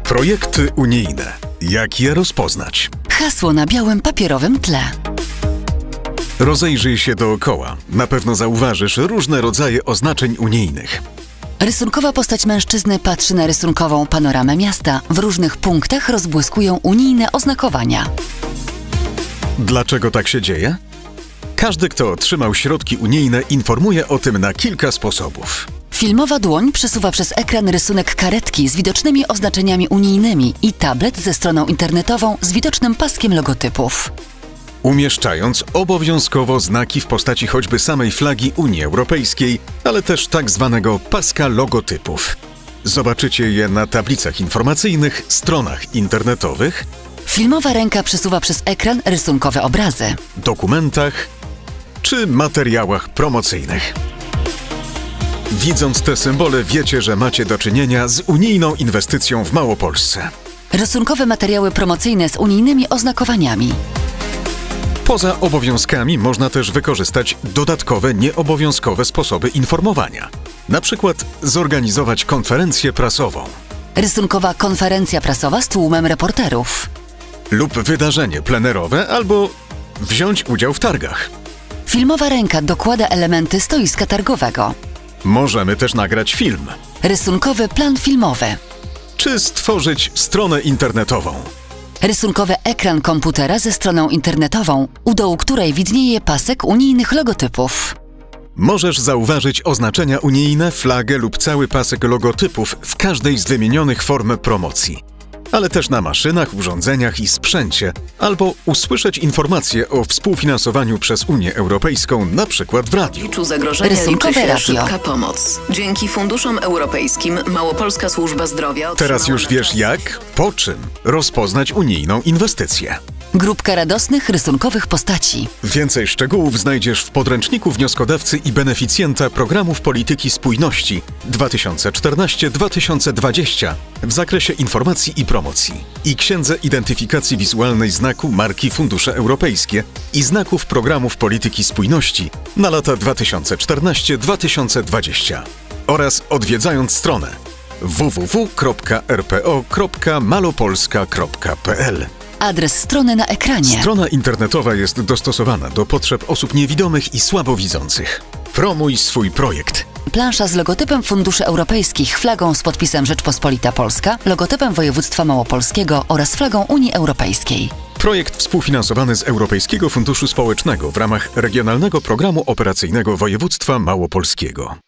Projekty unijne. Jak je rozpoznać? Hasło na białym papierowym tle. Rozejrzyj się dookoła. Na pewno zauważysz różne rodzaje oznaczeń unijnych. Rysunkowa postać mężczyzny patrzy na rysunkową panoramę miasta. W różnych punktach rozbłyskują unijne oznakowania. Dlaczego tak się dzieje? Każdy, kto otrzymał środki unijne, informuje o tym na kilka sposobów. Filmowa dłoń przesuwa przez ekran rysunek karetki z widocznymi oznaczeniami unijnymi i tablet ze stroną internetową z widocznym paskiem logotypów. Umieszczając obowiązkowo znaki w postaci choćby samej flagi Unii Europejskiej, ale też tak zwanego paska logotypów. Zobaczycie je na tablicach informacyjnych, stronach internetowych, Filmowa ręka przesuwa przez ekran rysunkowe obrazy, dokumentach czy materiałach promocyjnych. Widząc te symbole, wiecie, że macie do czynienia z unijną inwestycją w Małopolsce. rysunkowe materiały promocyjne z unijnymi oznakowaniami. Poza obowiązkami można też wykorzystać dodatkowe, nieobowiązkowe sposoby informowania. Na przykład zorganizować konferencję prasową. Rysunkowa konferencja prasowa z tłumem reporterów. Lub wydarzenie plenerowe, albo wziąć udział w targach. Filmowa ręka dokłada elementy stoiska targowego. Możemy też nagrać film. Rysunkowy plan filmowy. Czy stworzyć stronę internetową. Rysunkowy ekran komputera ze stroną internetową, u dołu której widnieje pasek unijnych logotypów. Możesz zauważyć oznaczenia unijne, flagę lub cały pasek logotypów w każdej z wymienionych form promocji. Ale też na maszynach, urządzeniach i sprzęcie, albo usłyszeć informacje o współfinansowaniu przez Unię Europejską, na przykład w radiu. Zagrożenia Rysunkowe liczy się radio. szybka pomoc. Dzięki funduszom europejskim Małopolska Służba Zdrowia Teraz już wiesz jak, po czym rozpoznać unijną inwestycję. Grupka radosnych rysunkowych postaci. Więcej szczegółów znajdziesz w podręczniku wnioskodawcy i beneficjenta programów polityki spójności 2014-2020 w zakresie informacji i promocji i księdze identyfikacji wizualnej znaku marki Fundusze Europejskie i znaków programów polityki spójności na lata 2014-2020 oraz odwiedzając stronę www.rpo.malopolska.pl. Adres strony na ekranie. Strona internetowa jest dostosowana do potrzeb osób niewidomych i słabowidzących. Promuj swój projekt. Plansza z logotypem Funduszy Europejskich, flagą z podpisem Rzeczpospolita Polska, logotypem województwa małopolskiego oraz flagą Unii Europejskiej. Projekt współfinansowany z Europejskiego Funduszu Społecznego w ramach Regionalnego Programu Operacyjnego Województwa Małopolskiego.